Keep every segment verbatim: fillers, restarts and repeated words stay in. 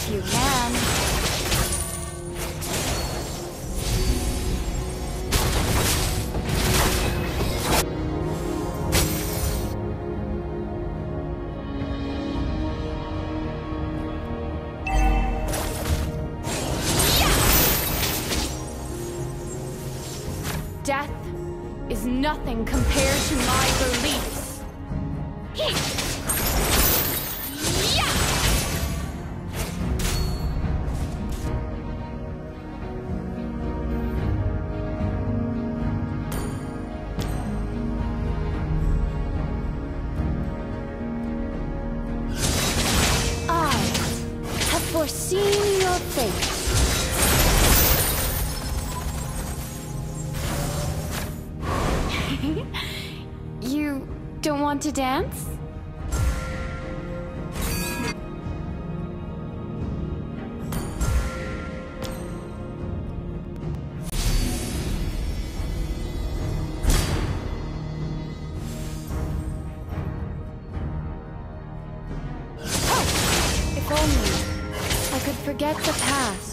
If you can. Death is nothing compared to my beliefs. I have foreseen your fate. You don't want to dance? Oh! If only I could forget the past.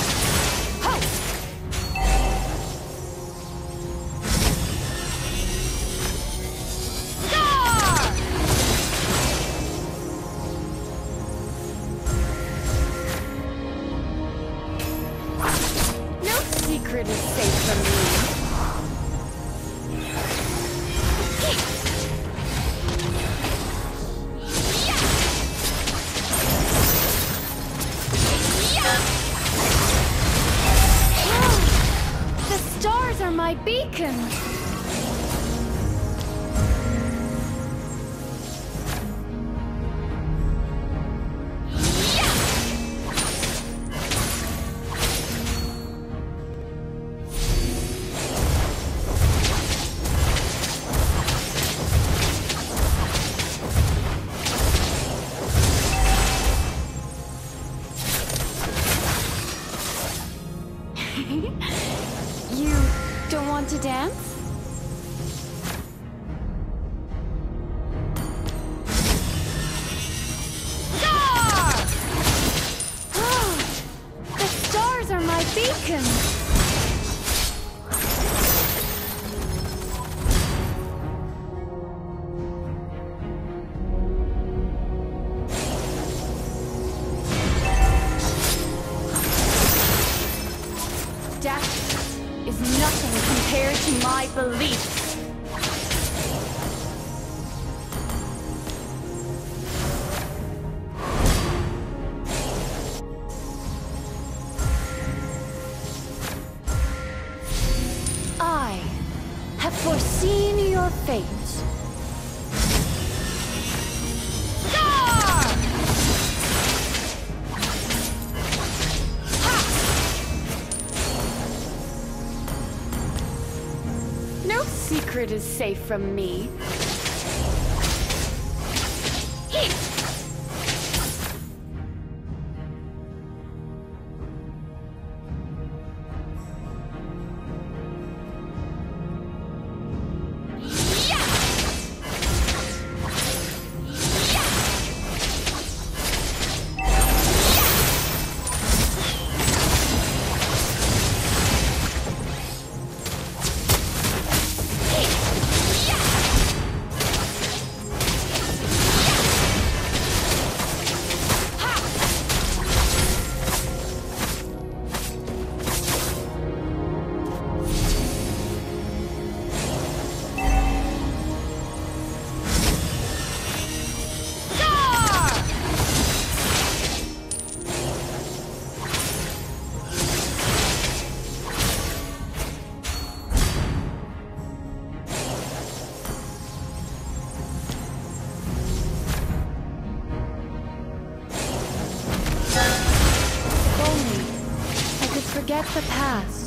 Secret is safe from me. The stars are my beacon. You don't want to dance? Star! Oh, the stars are my beacon. Death is nothing compared to my beliefs. I have foreseen your fate. No secret is safe from me. Forget the past.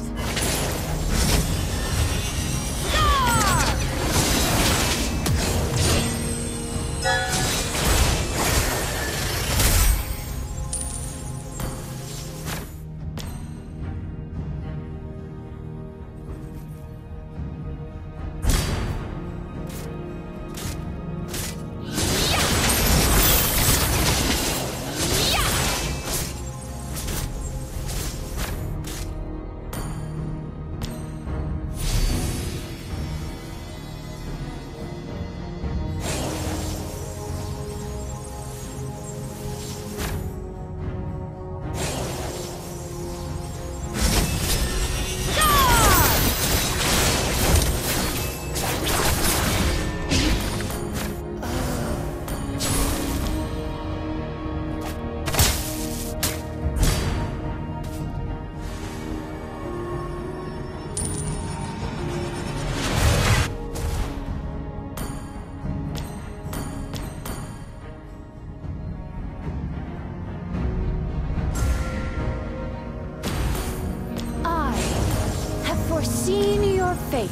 foreseen your fate.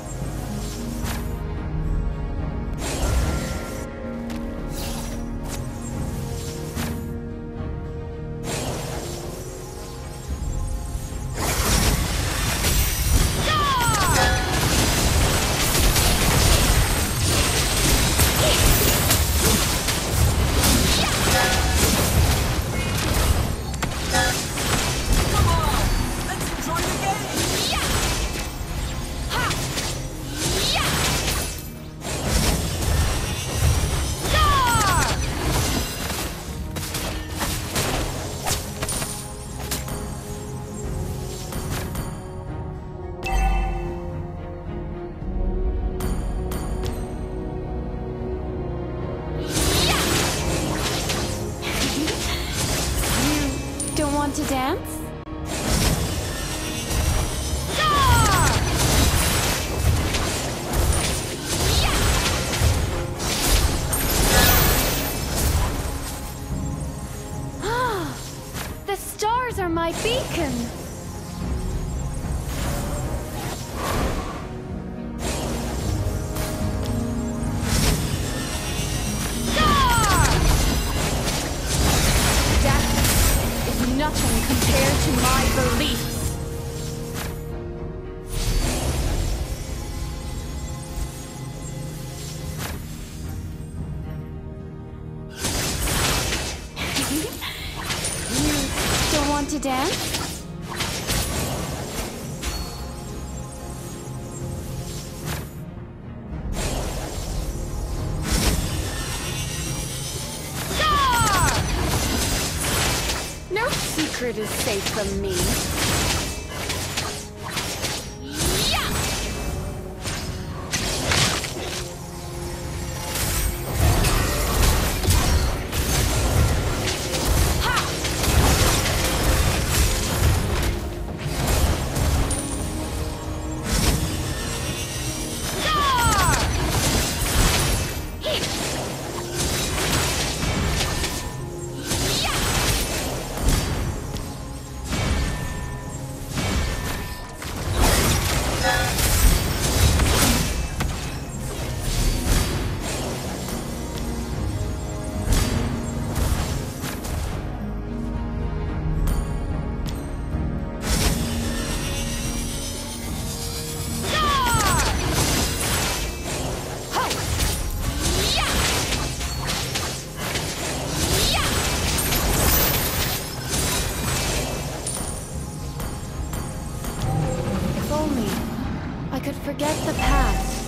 Want to dance? Ah, the stars are my beacon. Nothing compared to my beliefs. You still want to dance? No secret is safe from me. I could forget the past.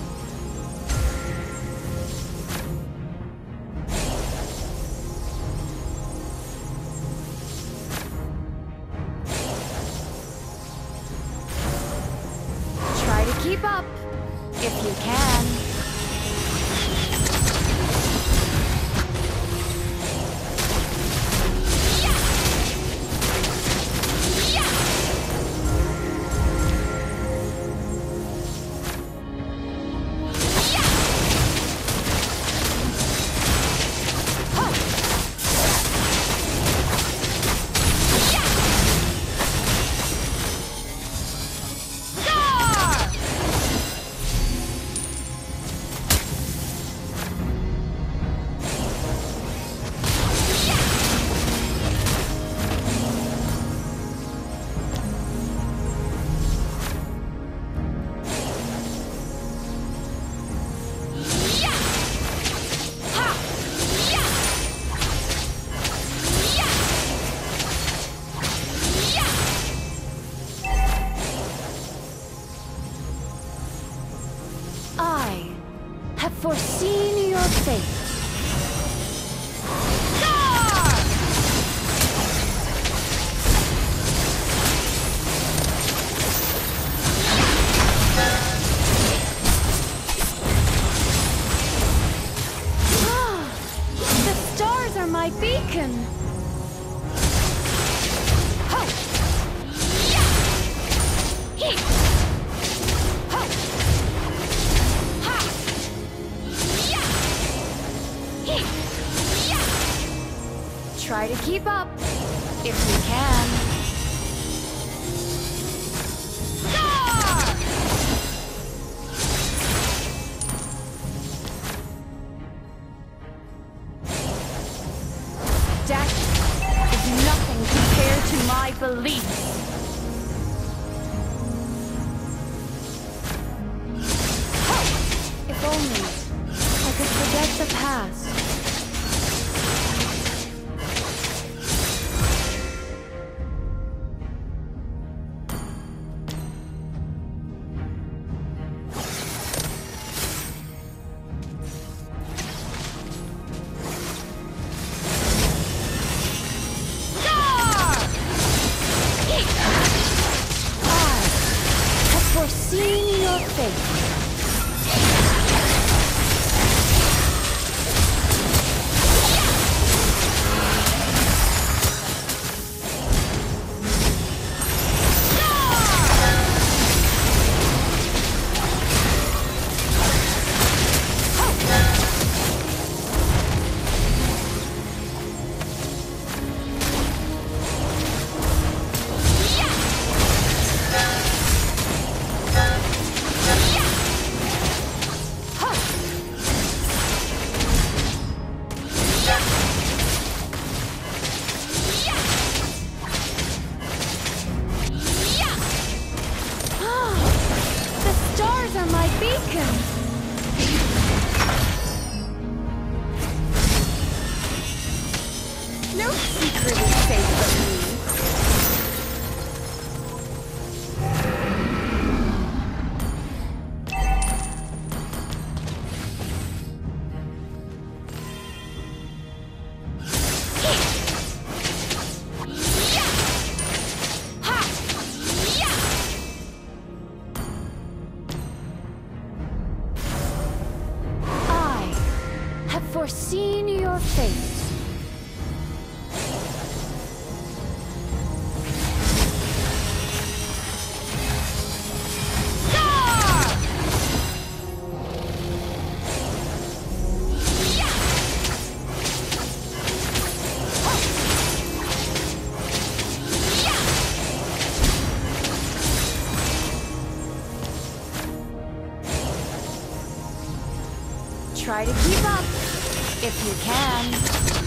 Try to keep up, if you can. I have foreseen your fate. Ah, the stars are my beacon. Ho! Yeah! He! Ho! Try to keep up, if you can. Go! only I could forget the past. Foreseen your fate. No secret is safe from me. I have foreseen your fate. Try to keep up, if you can.